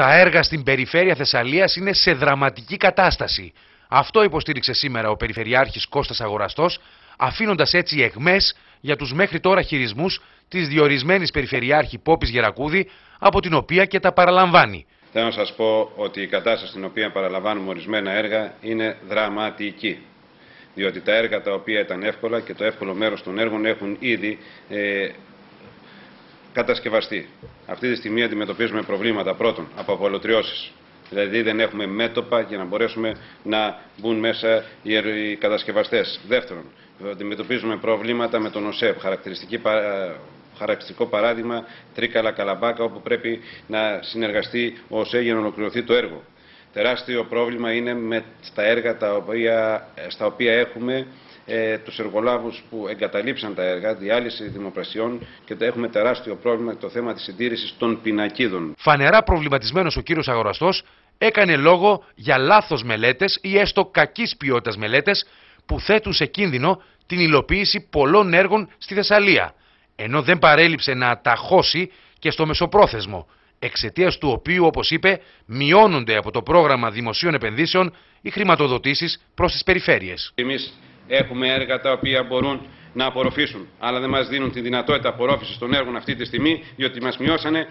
Τα έργα στην περιφέρεια Θεσσαλίας είναι σε δραματική κατάσταση. Αυτό υποστήριξε σήμερα ο Περιφερειάρχης Κώστας Αγοραστός, αφήνοντας έτσι αιχμές για τους μέχρι τώρα χειρισμούς της διορισμένης Περιφερειάρχη Πόπης Γερακούδη, από την οποία και τα παραλαμβάνει. Θέλω να σας πω ότι η κατάσταση στην οποία παραλαμβάνουμε ορισμένα έργα είναι δραματική. Διότι τα έργα τα οποία ήταν εύκολα και το εύκολο μέρος των έργων έχουν ήδη κατασκευαστεί. Αυτή τη στιγμή αντιμετωπίζουμε προβλήματα, πρώτον, από απολωτριώσεις. Δηλαδή δεν έχουμε μέτωπα για να μπορέσουμε να μπουν μέσα οι κατασκευαστές. Δεύτερον, αντιμετωπίζουμε προβλήματα με τον ΟΣΕΠ, χαρακτηριστικό παράδειγμα Τρίκαλα Καλαμπάκα, όπου πρέπει να συνεργαστεί ο ΟΣΕ για να ολοκληρωθεί το έργο. Τεράστιο πρόβλημα είναι με τα έργα στα οποία έχουμε τους εργολάβους που εγκαταλείψαν τα έργα, διάλυση δημοπρασιών, και έχουμε τεράστιο πρόβλημα το θέμα της συντήρησης των πινακίδων. Φανερά προβληματισμένος ο κύριος Αγοραστός έκανε λόγο για λάθος μελέτες ή έστω κακής ποιότητας μελέτες που θέτουν σε κίνδυνο την υλοποίηση πολλών έργων στη Θεσσαλία, ενώ δεν παρέλειψε να αταχώσει και στο μεσοπρόθεσμο, εξαιτίας του οποίου, όπως είπε, μειώνονται από το πρόγραμμα δημοσίων επενδύσεων οι χρηματοδοτήσεις προς τις περιφέρειες. Εμείς έχουμε έργα τα οποία μπορούν να απορροφήσουν, αλλά δεν μας δίνουν τη δυνατότητα απορρόφησης των έργων αυτή τη στιγμή, διότι μας μειώσανε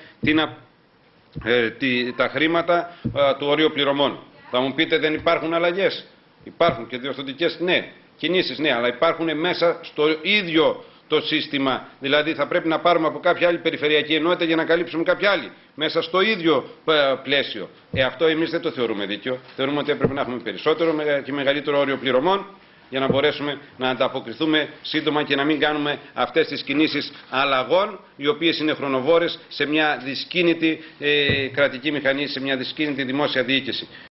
τα χρήματα του ορίου πληρωμών. Θα μου πείτε, δεν υπάρχουν αλλαγές? Υπάρχουν και διορθωτικές, ναι, κινήσεις, ναι, αλλά υπάρχουν μέσα στο ίδιο το σύστημα. Δηλαδή θα πρέπει να πάρουμε από κάποια άλλη περιφερειακή ενότητα για να καλύψουμε κάποια άλλη. Μέσα στο ίδιο πλαίσιο. Αυτό εμείς δεν το θεωρούμε δίκαιο. Θεωρούμε ότι έπρεπε να έχουμε περισσότερο και μεγαλύτερο όριο πληρωμών για να μπορέσουμε να ανταποκριθούμε σύντομα και να μην κάνουμε αυτές τις κινήσεις αλλαγών, οι οποίες είναι χρονοβόρες σε μια δυσκίνητη κρατική μηχανή, σε μια δυσκίνητη δημόσια διοίκηση.